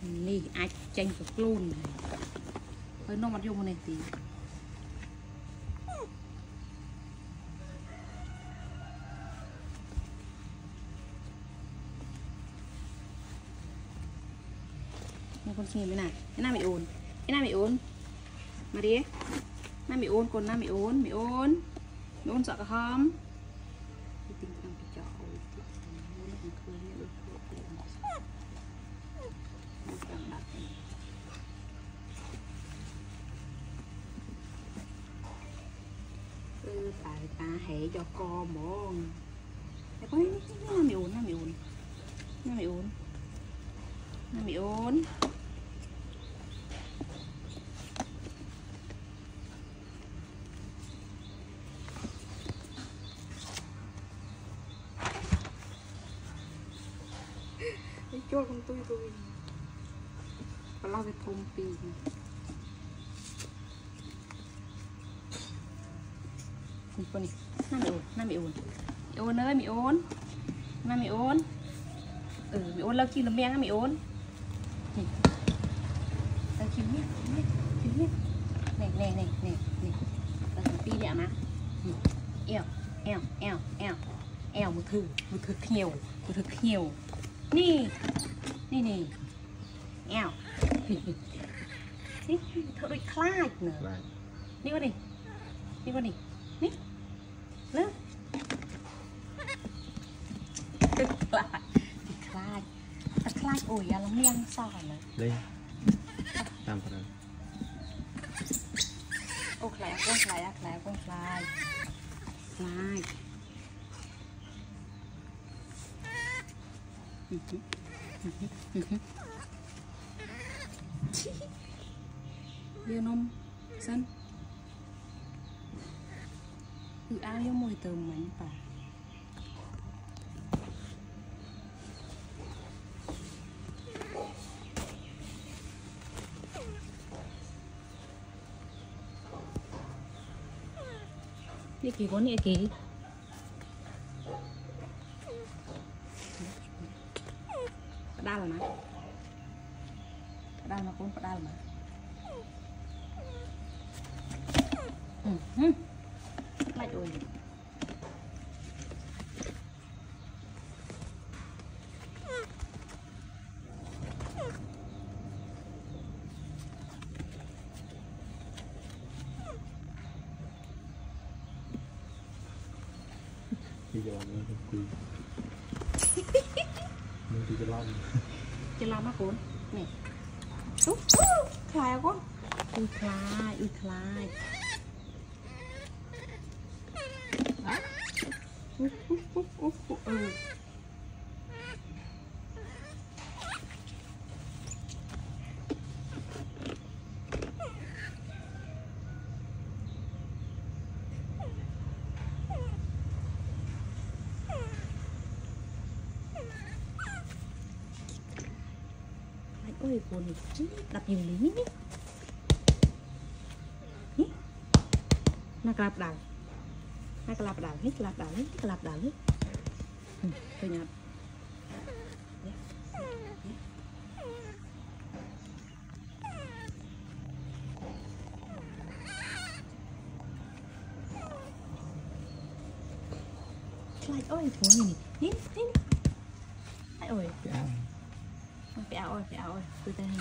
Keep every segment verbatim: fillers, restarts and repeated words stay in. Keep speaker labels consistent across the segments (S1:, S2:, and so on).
S1: Nì ai chanh cực luôn này. Hơi nó mặt dùng này tí. Một con xem thế này. Cái nào bị ồn? Cái nào bị ồn? Mà đi. Nào bị ồn, còn nào bị ồn, bị ồn. Bị ồn sợ cả không? Tại ta hệ cho co món. Nó mì ồn, nó mì ồn. Nó mì ồn. Nó mì ồn. Cho con tôi tôi. Và lau cái thông pì. Con này, nó mì ồn, nó mì ồn. Mì ồn ơi, mì ồn. Nó mì ồn. Ừ, mì ồn lau chi làm beng á mì ồn. Lau chi nhé, nhé, nhé. Này, này, này, này, này. Lau chi pi nè má. Eo, eo, eo, eo. Eo một thử, một thử nhiều, một thử nhiều. Nì, nì nì. Eo. Thợ đôi khai nữa. Đi qua đi. Đi qua đi. Nè. Lên. Tức lại. Thì khai. Thật khai ủi à lắm miếng sao hả?
S2: Đây. Tạm vào đây.
S1: Ô khai, con khai, khai, con khai. Khai. Dia nom san. Ừ áo vô mùi từ mình bà. Đi kì con đi kì. Đa là mà. Đa là con đa là mà. Ừ. Ừ. Lại rồi.
S2: Bây giờ nó không quy. Mình đi cho lon.
S1: Cho lon má cuốn. Nè. Úp. Khai con. Ui khai, ui khai. Đó. Úp úp úp úp úp. Ừ. Ôi buồn đập dùng lý nhé. Nó lạp đảo. Nó lạp đảo hết, lạp đảo hết, lạp đảo hết. Ừ, tôi nhặt. Lại ôi thú này. Nín, nín. Lại ôi. Phải áo ơi, phải áo ơi, tôi tay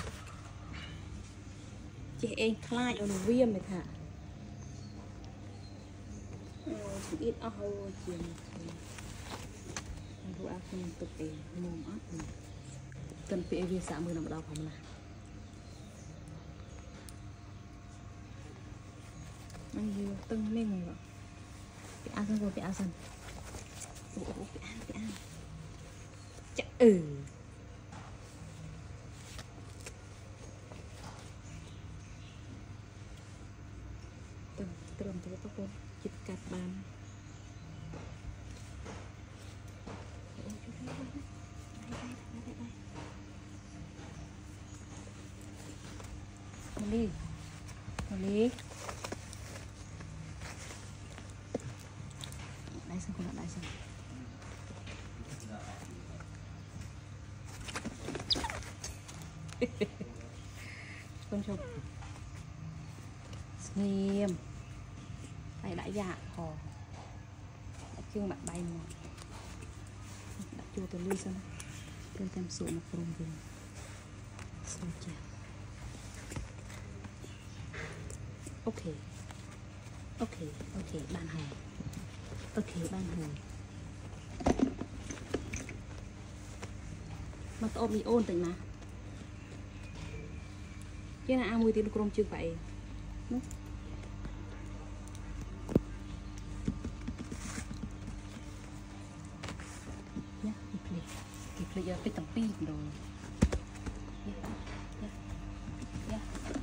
S1: chị em khai ở đường viêm này thả chỉ ít áo hơi chiều đồ áo không tục để mồm ớt cần phải vi xã mười năm đầu phòng là ăn nhiều tưng lên rồi phải áo xong rồi phải áo dần phải áo phải áo chắc ừ terus terus aku cikat ban. Mali, Mali. Đây xem con lại xem. con chụp nghiêm tay đã dạ hò đã chương bạn bay mà đã chua từ ly xong tôi chăm sữa một phần về sôi chè ok ok ok ban hàng ok ban hàng mà tôi bị ôn tình mà chứ là ai mùi tiền crom chưa vậy nhá kịp lịch kịp lịch giờ phải tầm pi rồi nhá nhá nhá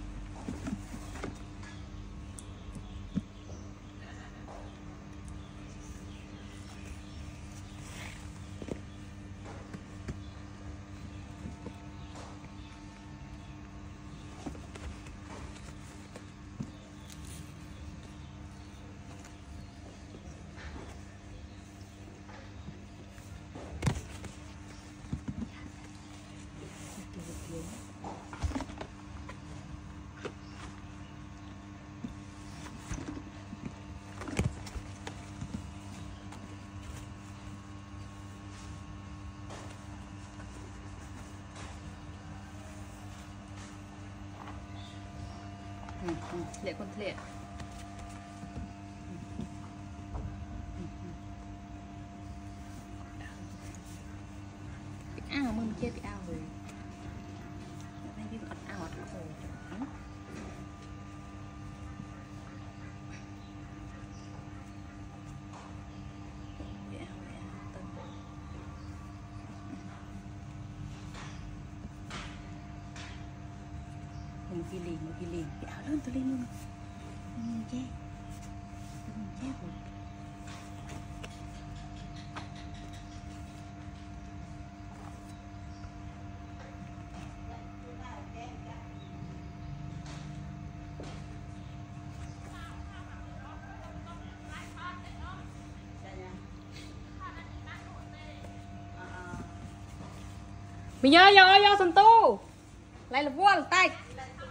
S1: lệ con lệ cái ao mình chơi cái ao rồi đây cái ớt ao ớt khổ một cái liền một cái liền cái áo lớn tôi lên luôn mình che mình che rồi mình nhớ vô vô sân tu lại là vua tay